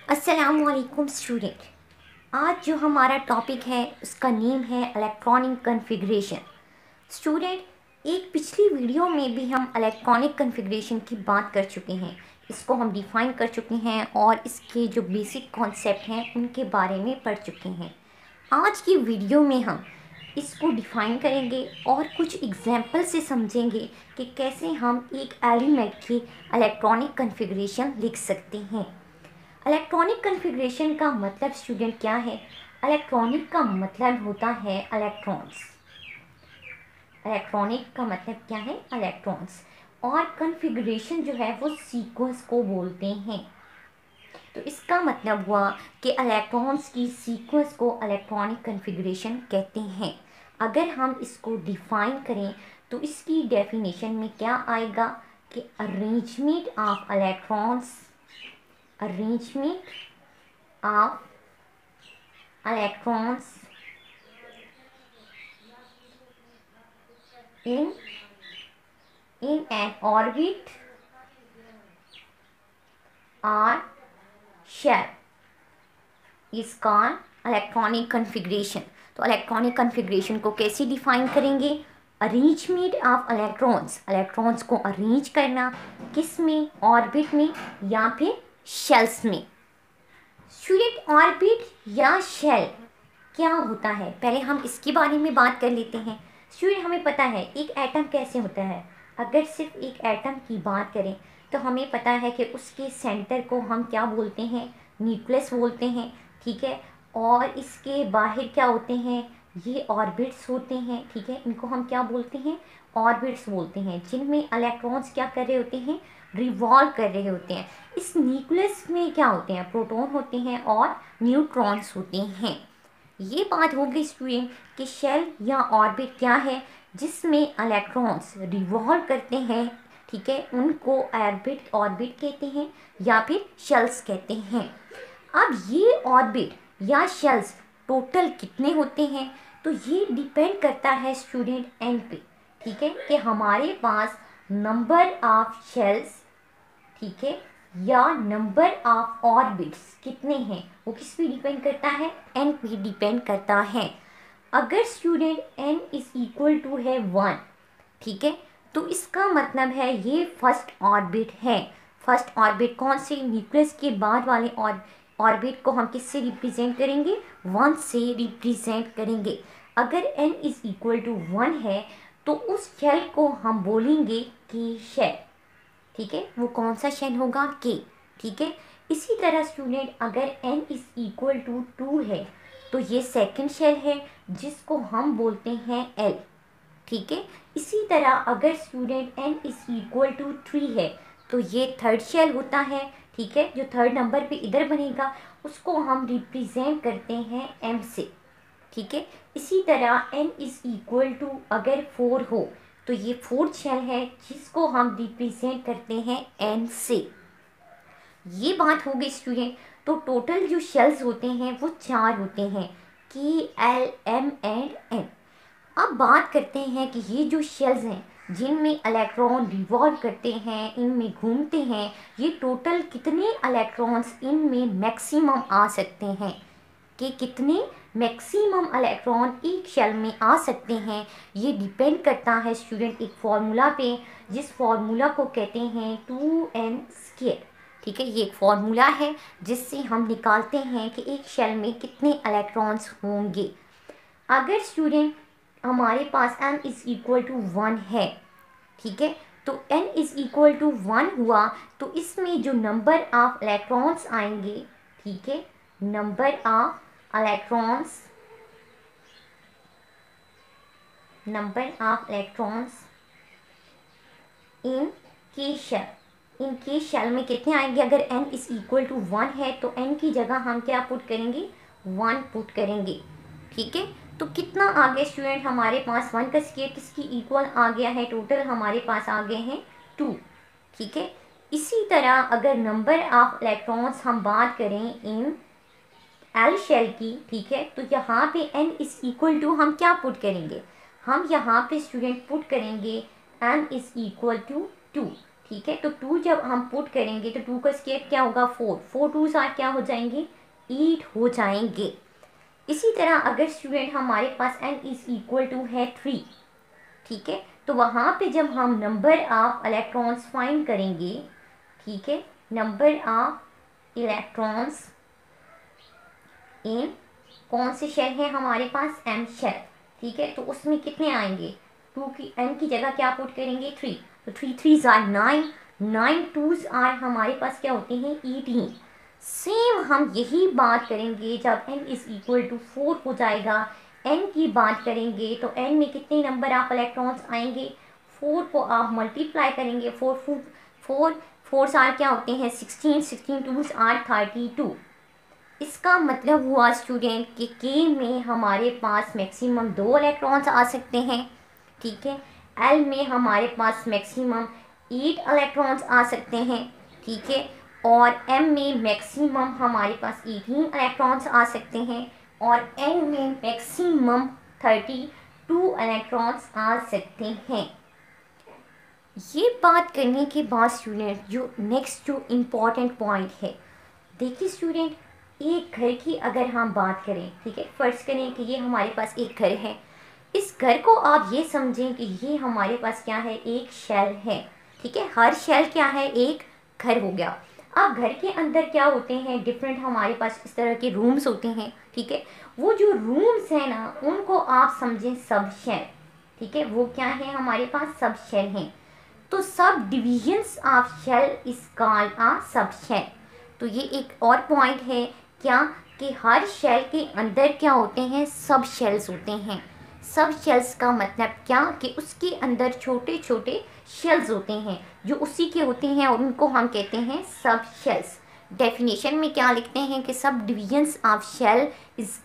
अस्सलामुअलैकुम स्टूडेंट। आज जो हमारा टॉपिक है उसका नेम है इलेक्ट्रॉनिक कॉन्फ़िगरेशन। स्टूडेंट, एक पिछली वीडियो में भी हम इलेक्ट्रॉनिक कॉन्फ़िगरेशन की बात कर चुके हैं, इसको हम डिफ़ाइन कर चुके हैं और इसके जो बेसिक कॉन्सेप्ट हैं उनके बारे में पढ़ चुके हैं। आज की वीडियो में हम इसको डिफ़ाइन करेंगे और कुछ एग्जाम्पल से समझेंगे कि कैसे हम एक एलिमेंट की इलेक्ट्रॉनिक कॉन्फ़िगरेशन लिख सकते हैं। इलेक्ट्रॉनिक कॉन्फ़िगरेशन का मतलब स्टूडेंट क्या है? इलेक्ट्रॉनिक का मतलब होता है इलेक्ट्रॉन्स। इलेक्ट्रॉनिक का मतलब क्या है? इलेक्ट्रॉन्स। और कॉन्फ़िगरेशन जो है वो सीक्वेंस को बोलते हैं। तो इसका मतलब हुआ कि इलेक्ट्रॉन्स की सीक्वेंस को इलेक्ट्रॉनिक कॉन्फ़िगरेशन कहते हैं। अगर हम इसको डिफ़ाइन करें तो इसकी डेफिनेशन में क्या आएगा कि arrangement of electrons, arrangement of electrons in an orbit or shell is called electronic configuration. तो इलेक्ट्रॉनिक कॉन्फ़िगरेशन को कैसे डिफ़ाइन करेंगे? अरेंजमेंट ऑफ इलेक्ट्रॉन्स, इलेक्ट्रॉन्स को अरेंज करना, किस में? ऑर्बिट में या फिर शेल्स में। स्टूडेंट, ऑर्बिट या शेल क्या होता है? पहले हम इसके बारे में बात कर लेते हैं। स्टूडेंट, हमें पता है एक एटम कैसे होता है। अगर सिर्फ एक एटम की बात करें तो हमें पता है कि उसके सेंटर को हम क्या बोलते हैं? न्यूक्लियस बोलते हैं, ठीक है। और इसके बाहर क्या होते हैं? ये ऑर्बिट्स होते हैं, ठीक है। इनको हम क्या बोलते हैं? ऑर्बिट्स बोलते हैं, जिनमें इलेक्ट्रॉन्स क्या कर रहे होते हैं? रिवॉल्व कर रहे होते हैं। इस न्यूक्लियस में क्या होते हैं? प्रोटॉन होते हैं और न्यूट्रॉन्स होते हैं। ये बात हो गई स्टूडेंट कि शेल या ऑर्बिट क्या है, जिसमें इलेक्ट्रॉन्स रिवॉल्व करते हैं, ठीक है। उनको ऑर्बिट कहते हैं या फिर शेल्स कहते हैं। अब ये ऑर्बिट या शेल्स टोटल कितने होते हैं? तो ये डिपेंड करता है स्टूडेंट एन पे, ठीक है, कि हमारे पास नंबर ऑफ शेल्स, ठीक है, या नंबर ऑफ ऑर्बिट्स कितने हैं, वो किस पे डिपेंड करता है? एन पे डिपेंड करता है। अगर student n is equal to है 1, ठीक है, तो इसका मतलब है ये फर्स्ट ऑर्बिट है। फर्स्ट ऑर्बिट कौन से? न्यूक्लियस के बाद वाले ऑर्बिट को हम किससे रिप्रेजेंट करेंगे? 1 से रिप्रेजेंट करेंगे। अगर एन इज इक्वल टू 1 है तो उस शेल को हम बोलेंगे के शेल, ठीक है। वो कौन सा शेल होगा? के, ठीक है। इसी तरह स्टूडेंट, अगर n इज इक्वल टू 2 है तो ये सेकंड शेल है जिसको हम बोलते हैं L, ठीक है। इसी तरह अगर student n is equal to 3 है तो ये थर्ड शेल होता है, ठीक है। जो थर्ड नंबर पे इधर बनेगा उसको हम रिप्रेजेंट करते हैं m से, ठीक है। इसी तरह n इज इक्वल टू अगर 4 हो तो ये फोर्थ शेल है जिसको हम रिप्रेजेंट करते हैं n से। ये बात हो गई स्टूडेंट। तो टोटल जो शेल्स होते हैं वो 4 होते हैं, K, L, M and N। अब बात करते हैं कि ये जो शेल्स हैं जिनमें इलेक्ट्रॉन रिवॉल्व करते हैं, इनमें घूमते हैं, ये टोटल कितने इलेक्ट्रॉन्स इनमें मैक्सिमम आ सकते हैं, कि कितने मैक्सिमम इलेक्ट्रॉन एक शेल में आ सकते हैं। ये डिपेंड करता है स्टूडेंट एक फार्मूला पे, जिस फार्मूला को कहते हैं 2n², ठीक है। ये एक फार्मूला है जिससे हम निकालते हैं कि एक शेल में कितने इलेक्ट्रॉन्स होंगे। अगर स्टूडेंट हमारे पास m इज इक्वल टू 1 है, ठीक है, तो n इज इक्वल टू 1 हुआ तो इसमें जो नंबर ऑफ इलेक्ट्रॉन्स आएंगे, ठीक है, number of electrons, number of electrons in K shell, in K shell में कितने आएंगे? अगर n इज इक्वल टू 1 है तो n की जगह हम क्या पुट करेंगे? 1 पुट करेंगे, ठीक है। तो कितना आ गया स्टूडेंट हमारे पास? 1 का स्क्वायर किसकी इक्वल आ गया है? टोटल हमारे पास आ गए हैं 2, ठीक है। इसी तरह अगर नंबर ऑफ इलेक्ट्रॉन्स हम बात करें इन एल शेल की, ठीक है, तो यहाँ पे n इज इक्वल टू हम क्या पुट करेंगे? हम यहाँ पे स्टूडेंट पुट करेंगे n इज इक्वल टू 2, ठीक है। तो 2 जब हम पुट करेंगे तो 2 का स्क्वायर क्या होगा 4, 4 2 8 क्या हो जाएंगे 8 हो जाएंगे। इसी तरह अगर स्टूडेंट हमारे पास n इज इक्वल टू है 3, ठीक है, तो वहाँ पे जब हम नंबर ऑफ इलेक्ट्रॉन्स फाइंड करेंगे, ठीक है, नंबर ऑफ इलेक्ट्रॉन्स इन कौन से शेल है हमारे पास m शेल, ठीक है, तो उसमें कितने आएंगे 2 की n की जगह क्या पुट करेंगे 3, तो 3 3 आर 9, 9 2s आर हमारे पास क्या होते हैं 18। सेम हम यही बात करेंगे जब n इज इक्वल टू 4 हो जाएगा, n की बात करेंगे तो n में कितने नंबर ऑफ इलेक्ट्रॉन्स आएंगे 4 को आप मल्टीप्लाई करेंगे 4 आर क्या होते हैं 16, 16 2s आर 32। इसका मतलब हुआ स्टूडेंट कि के में हमारे पास मैक्सिमम 2 इलेक्ट्रॉन्स आ सकते हैं, ठीक है, एल में हमारे पास मैक्सिमम 8 इलेक्ट्रॉन्स आ सकते हैं, ठीक है, और एम में मैक्सिमम हमारे पास 18 इलेक्ट्रॉन्स आ सकते हैं, और एन में मैक्सिमम 32 इलेक्ट्रॉन्स आ सकते हैं। ये बात करने के बाद स्टूडेंट जो नेक्स्ट जो इम्पॉर्टेंट पॉइंट है, देखिए स्टूडेंट, एक घर की अगर हम बात करें, ठीक है, फर्ज करें कि ये हमारे पास एक घर है, इस घर को आप ये समझें कि ये हमारे पास क्या है एक शेल है, ठीक है, हर शेल क्या है एक घर हो गया। अब घर के अंदर क्या होते हैं डिफरेंट हमारे पास इस तरह के रूम्स होते हैं, ठीक है, वो जो रूम्स हैं ना उनको आप समझें सब शेल, ठीक है, वो क्या है हमारे पास सब शेल हैं। तो सब divisions of shell is called a subshell. तो ये एक और पॉइंट है क्या कि हर शेल के अंदर क्या होते हैं सब शेल्स होते हैं। सब शेल्स का मतलब क्या कि उसके अंदर छोटे छोटे शेल्स होते हैं जो उसी के होते हैं और उनको हम कहते हैं सब शेल्स। डेफिनेशन में क्या लिखते हैं कि sub divisions of shell is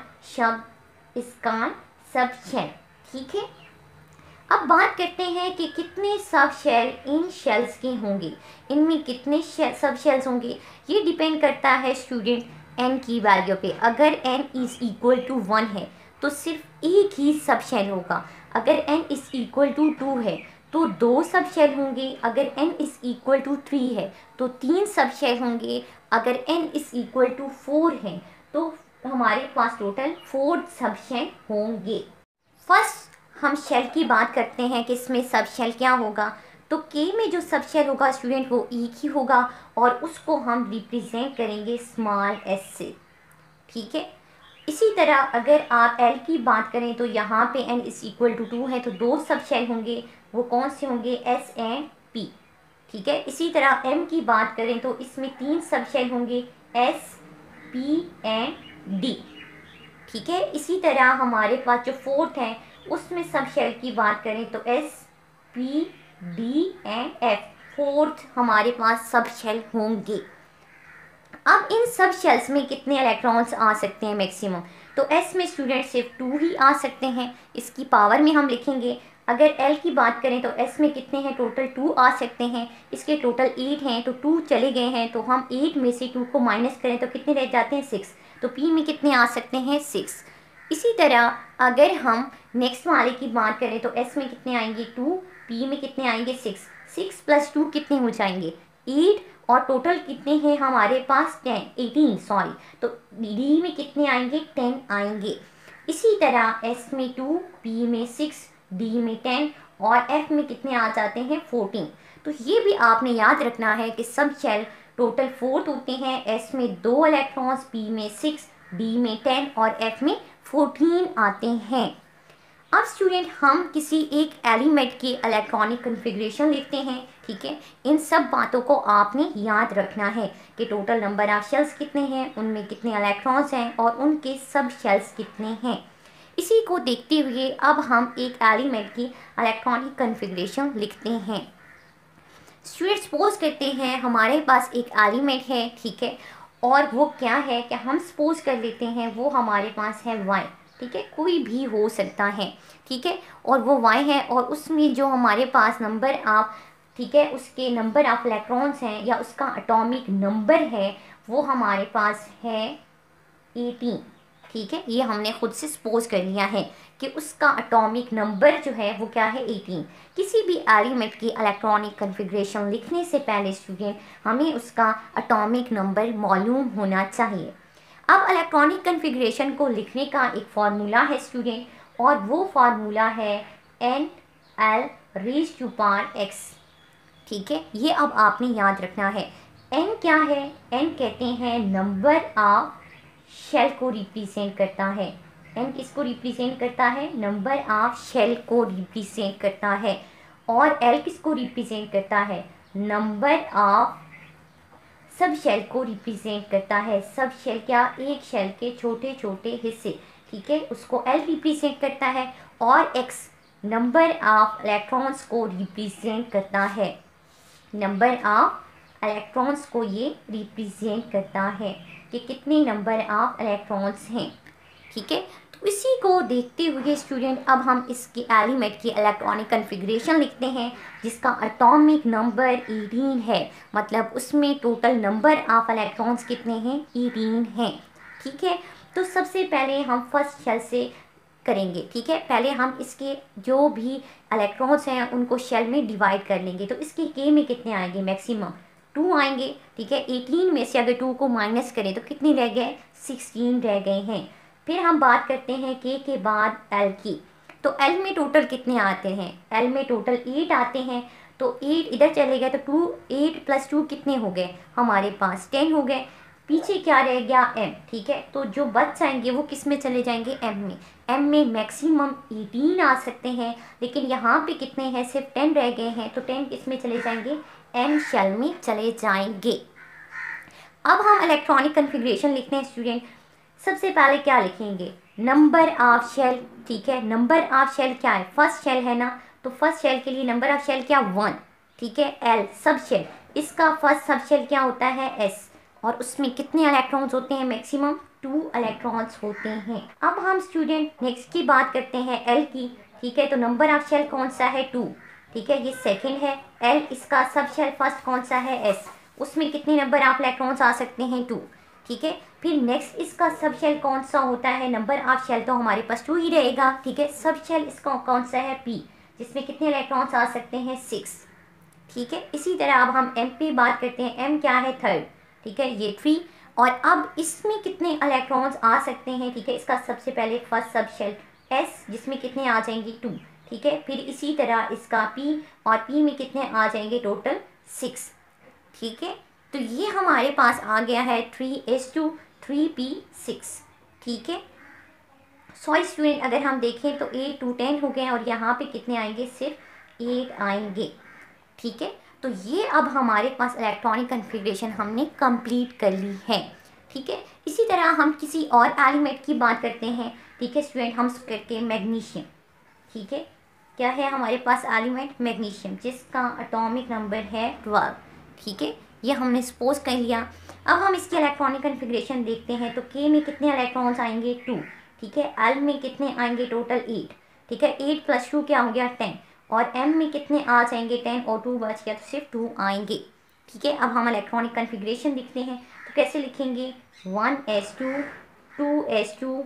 called sub shell, ठीक है। अब बात करते हैं कि कितने सब शेल इन शेल्स के होंगे, इनमें कितने सब शेल्स होंगे, ये डिपेंड करता है स्टूडेंट n की वैल्यू पे। अगर n इज इक्वल टू 1 है तो सिर्फ एक ही सब शेल होगा, अगर n इज इक्वल टू 2 है तो 2 सब शेल होंगे, अगर n इज इक्वल टू 3 है तो 3 सब शेल होंगे, अगर n इज इक्वल टू 4 है तो हमारे पास टोटल 4 सब शेल होंगे। फर्स्ट हम शेल की बात करते हैं कि इसमें सब शेल क्या होगा, तो के में जो सब शेल होगा स्टूडेंट वो एक ही होगा और उसको हम रिप्रेजेंट करेंगे स्मॉल एस से, ठीक है। इसी तरह अगर आप एल की बात करें तो यहाँ पे एन इज इक्वल टू 2 है तो 2 सब शेल होंगे, वो कौन से होंगे एस एंड पी, ठीक है। इसी तरह एम की बात करें तो इसमें 3 सब शेल होंगे एस पी एंड डी, ठीक है। इसी तरह हमारे पास जो फोर्थ है उसमें सब शेल की बात करें तो s p d and f, fourth हमारे पास सब शेल होंगे। अब इन सब शेल्स में कितने इलेक्ट्रॉन्स आ सकते हैं मैक्सिमम, तो एस में स्टूडेंट सिर्फ 2 ही आ सकते हैं, इसकी पावर में हम लिखेंगे। अगर एल की बात करें तो एस में कितने हैं टोटल 2 आ सकते हैं, इसके टोटल 8 हैं तो 2 चले गए हैं, तो हम 8 में से 2 को माइनस करें तो कितने रह जाते हैं 6, तो पी में कितने आ सकते हैं 6। इसी तरह अगर हम नेक्स्ट वाले की बात करें तो एस में कितने आएंगे 2, पी में कितने आएंगे 6, 6 प्लस 2 कितने हो जाएंगे 8, और टोटल कितने हैं हमारे पास 18 सॉरी, तो डी में कितने आएंगे 10 आएंगे। इसी तरह एस में 2, पी में 6, डी में 10 और एफ में कितने आ जाते हैं 14। तो ये भी आपने याद रखना है कि सब शेल टोटल 4 होते हैं, एस में 2 इलेक्ट्रॉन्स, पी में 6, डी में 10 और एफ में 14 आते हैं। अब स्टूडेंट हम किसी एक एलिमेंट की इलेक्ट्रॉनिक कॉन्फ़िगरेशन लिखते हैं, ठीक है। इन सब बातों को आपने याद रखना है कि टोटल नंबर ऑफ शेल्स कितने हैं, उनमें कितने इलेक्ट्रॉन्स हैं और उनके सब शेल्स कितने हैं। इसी को देखते हुए अब हम एक एलिमेंट की इलेक्ट्रॉनिक कॉन्फ़िगरेशन लिखते हैं। स्टूडेंट सपोज करते हैं हमारे पास एक एलिमेंट है, ठीक है, और वो क्या है कि हम सपोज कर लेते हैं वो हमारे पास है y, ठीक है, कोई भी हो सकता है, ठीक है, और वो y है और उसमें जो हमारे पास नंबर ऑफ, ठीक है, उसके नंबर ऑफ इलेक्ट्रॉन्स हैं या उसका एटॉमिक नंबर है वो हमारे पास है 18, ठीक है, ये हमने खुद से सपोज कर लिया है कि उसका एटॉमिक नंबर जो है वो क्या है 18। किसी भी एलिमेंट की इलेक्ट्रॉनिक कन्फिग्रेशन लिखने से पहले स्टूडेंट हमें उसका एटॉमिक नंबर मालूम होना चाहिए। अब इलेक्ट्रॉनिक कन्फिग्रेशन को लिखने का एक फार्मूला है स्टूडेंट, और वो फार्मूला है NL⁻⁴x। ठीक है, ये अब आपने याद रखना है। n क्या है? n कहते हैं नंबर ऑफ शेल को रिप्रेजेंट करता है। n किसको रिप्रेजेंट करता है? नंबर ऑफ शेल को रिप्रेजेंट करता है। और l किसको रिप्रेजेंट करता है? नंबर ऑफ सब शेल को रिप्रेजेंट करता है। सब शेल क्या? एक शेल के छोटे छोटे हिस्से, ठीक है, उसको l रिप्रेजेंट करता है। और x नंबर ऑफ इलेक्ट्रॉन्स को रिप्रेजेंट करता है। नंबर ऑफ इलेक्ट्रॉन्स को ये रिप्रेजेंट करता है कि कितने नंबर ऑफ इलेक्ट्रॉन्स हैं। ठीक है, तो इसी को देखते हुए स्टूडेंट अब हम इसकी एलिमेंट की इलेक्ट्रॉनिक कन्फिग्रेशन लिखते हैं, जिसका एटॉमिक नंबर 18 है। मतलब उसमें टोटल नंबर ऑफ इलेक्ट्रॉन्स कितने हैं? 18 हैं। ठीक है, तो सबसे पहले हम फर्स्ट शेल से करेंगे। ठीक है, पहले हम इसके जो भी इलेक्ट्रॉन्स हैं उनको शेल में डिवाइड कर लेंगे। तो इसके के में कितने आएंगे? मैक्सिमम 2 आएंगे। ठीक है, 18 में से अगर 2 को माइनस करें तो कितने रह गए? 16 रह गए हैं। फिर हम बात करते हैं के बाद एल की। तो एल में टोटल कितने आते हैं? एल में टोटल 8 आते हैं। तो 8 इधर चले गए तो 2, 8 + 2 कितने हो गए हमारे पास? 10 हो गए। पीछे क्या रह गया? एम। ठीक है, तो जो बच जाएंगे वो किस में चले जाएंगे? एम में। एम में मैक्सिमम 18 आ सकते हैं, लेकिन यहाँ पे कितने हैं? सिर्फ 10 रह गए हैं। तो 10 किस में चले जाएंगे? एम शेल में चले जाएंगे। अब हम इलेक्ट्रॉनिक कन्फिग्रेशन लिखते हैं स्टूडेंट। सबसे पहले क्या लिखेंगे? Number of shell. ठीक है, नंबर ऑफ शेल क्या है? फर्स्ट शेल है ना, तो फर्स्ट शेल के लिए नंबर ऑफ शेल क्या? 1। ठीक है, एल सब शेल, इसका फर्स्ट सब शेल क्या होता है? एस। और उसमें कितने इलेक्ट्रॉन्स होते हैं? मैक्सिमम 2 इलेक्ट्रॉन्स होते हैं। अब हम स्टूडेंट नेक्स्ट की बात करते हैं एल की। ठीक है, तो नंबर ऑफ शेल कौन सा है? 2। ठीक है, ये सेकंड है। एल इसका सब शेल फर्स्ट कौन सा है? एस। उसमें कितने नंबर ऑफ इलेक्ट्रॉन्स आ सकते हैं? 2। ठीक है, फिर नेक्स्ट इसका सब शेल कौन सा होता है? नंबर ऑफ शेल तो हमारे पास 2 ही रहेगा। ठीक है, सब शेल इसका कौन सा है? पी, जिसमें कितने इलेक्ट्रॉन्स आ सकते हैं? 6। ठीक है, इसी तरह अब हम एम पे बात करते हैं। एम क्या है? थर्ड। ठीक है, ये 3। और अब इसमें कितने इलेक्ट्रॉन्स आ सकते हैं? ठीक है, इसका सबसे पहले फर्स्ट सब शेल एस, जिसमें कितने आ जाएंगे? 2। ठीक है, फिर इसी तरह इसका पी, और पी में कितने आ जाएंगे? टोटल 6। ठीक है, तो ये हमारे पास आ गया है 3s2 3p6। ठीक है, सॉरी स्टूडेंट, अगर हम देखें तो 8 2 10 हो गए, और यहाँ पे कितने आएंगे? सिर्फ 8 आएंगे। ठीक है, तो ये अब हमारे पास इलेक्ट्रॉनिक कन्फिग्रेशन हमने कंप्लीट कर ली है। ठीक है, इसी तरह हम किसी और एलिमेंट की बात करते हैं। ठीक है स्टूडेंट, हम करके मैग्नीशियम। ठीक है, क्या है हमारे पास एलिमेंट? मैग्नीशियम, जिसका एटॉमिक नंबर है 12। ठीक है, ये हमने सपोज कर लिया। अब हम इसकी इलेक्ट्रॉनिक कन्फिग्रेशन देखते हैं। तो के में कितने इलेक्ट्रॉन्स आएंगे? 2। ठीक है, एल में कितने आएंगे? टोटल 8। ठीक है, 8 + 2 क्या हो गया? 10। और एम में कितने आ जाएंगे? 10 और 2 बच गया, तो सिर्फ 2 आएंगे। ठीक है, अब हम इलेक्ट्रॉनिक कन्फिग्रेशन लिखते हैं। तो कैसे लिखेंगे? 1s2 2s2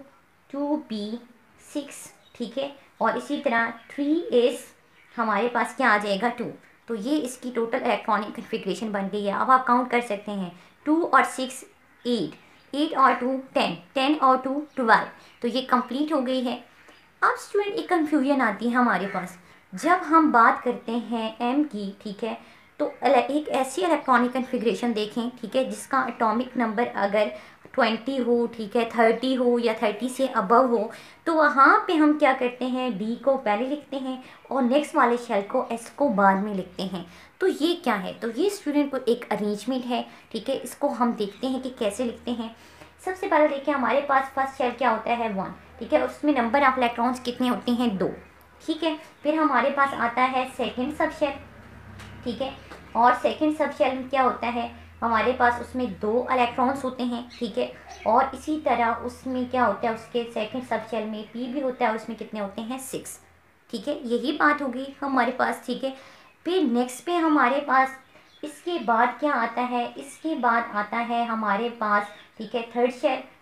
2p6। ठीक है, और इसी तरह 3s हमारे पास क्या आ जाएगा? 2। तो ये इसकी टोटल इलेक्ट्रॉनिक कन्फिग्रेशन बन गई है। अब आप काउंट कर सकते हैं, 2 और 6 8, 8 और 2 10, 10 और 2 12। तो ये कंप्लीट हो गई है। अब स्टूडेंट एक कन्फ्यूजन आती है हमारे पास जब हम बात करते हैं एम की। ठीक है, तो एक ऐसी इलेक्ट्रॉनिक कन्फिग्रेशन देखें, ठीक है, जिसका एटॉमिक नंबर अगर 20 हो, ठीक है, 30 हो या 30 से अबव हो, तो वहाँ पे हम क्या करते हैं? डी को पहले लिखते हैं और नेक्स्ट वाले शेल को एस को बाद में लिखते हैं। तो ये क्या है? तो ये स्टूडेंट को एक अरेंजमेंट है। ठीक है, इसको हम देखते हैं कि कैसे लिखते हैं। सबसे पहले देखिए, हमारे पास फर्स्ट शेल क्या होता है? 1। ठीक है, उसमें नंबर ऑफ इलेक्ट्रॉन्स कितने होते हैं? 2। ठीक है, फिर हमारे पास आता है सेकेंड सब शेल। ठीक है, और सेकेंड सब शेल में क्या होता है? हमारे पास उसमें 2 इलेक्ट्रॉन्स होते हैं। ठीक है, और इसी तरह उसमें क्या होता है? उसके सेकेंड सब शेल में पी भी होता है, और उसमें कितने होते हैं? 6। ठीक है, यही बात होगी हमारे पास। ठीक है, फिर नेक्स्ट पे हमारे पास इसके बाद क्या आता है? इसके बाद आता है हमारे पास, ठीक है, थर्ड शेल।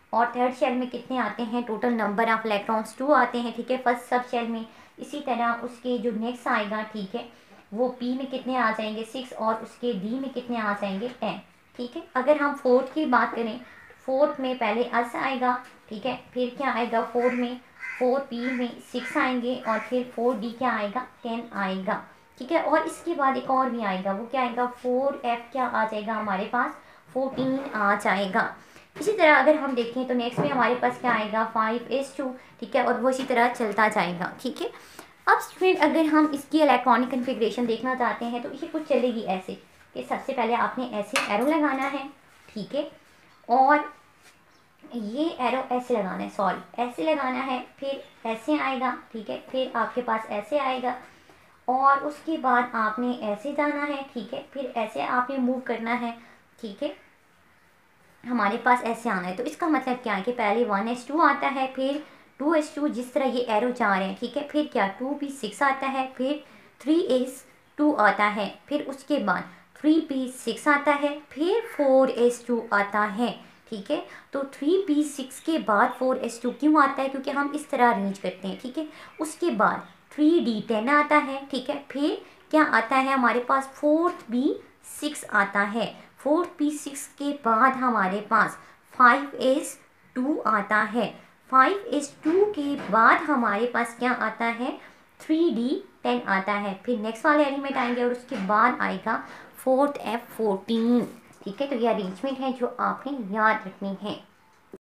और थर्ड शेल में कितने आते हैं, टोटल नंबर ऑफ इलेक्ट्रॉन्स 2 आते हैं, ठीक है, फर्स्ट सब शेल में। इसी तरह उसके जो नेक्स्ट आएगा, ठीक है, वो पी में कितने आ जाएंगे 6 और उसके डी में कितने आ जाएंगे 10, ठीक है। अगर हम फोर्थ की बात करें, फोर्थ में पहले एस आएगा, ठीक है, फिर क्या आएगा 4 में, 4 पी में 6 आएंगे और फिर 4 डी क्या आएगा 10 आएगा, ठीक है। और इसके बाद एक और भी आएगा, वो क्या आएगा 4 एफ क्या आ जाएगा हमारे पास 14 आ जाएगा। इसी तरह अगर हम देखें तो नेक्स्ट में हमारे पास क्या आएगा 5s2, ठीक है, और वो इसी तरह चलता जाएगा, ठीक है। अब स्टूडेंट अगर हम इसकी इलेक्ट्रॉनिक कन्फिग्रेशन देखना चाहते हैं तो ये कुछ चलेगी ऐसे कि सबसे पहले आपने ऐसे एरो लगाना है, ठीक है, और ये एरो ऐसे लगाना है, सॉरी ऐसे लगाना है, फिर ऐसे आएगा, ठीक है, फिर आपके पास ऐसे आएगा और उसके बाद आपने ऐसे जाना है, ठीक है, फिर ऐसे आपने मूव करना है, ठीक है, हमारे पास ऐसे आना है। तो इसका मतलब क्या है कि पहले 1s2 आता है, फिर 2s2, जिस तरह ये एरो जा रहे हैं, ठीक है, फिर क्या 2p6 आता है, फिर 3s2 आता है, फिर उसके बाद 3p6 आता है, फिर 4s2 आता है, ठीक है। तो 3p6 के बाद 4s2 क्यों आता है, क्योंकि हम इस तरह अरेंज करते हैं, ठीक है। उसके बाद 3d10 आता है, ठीक है, फिर क्या आता है हमारे पास 4b6 आता है, 4p6 के बाद हमारे पास 5s2 आता है, 5s2 के बाद हमारे पास क्या आता है 3d10 आता है, फिर नेक्स्ट वाले एलिमेंट आएंगे और उसके बाद आएगा 4th F14, ठीक है। तो ये अरेंजमेंट है जो आपने याद रखनी है।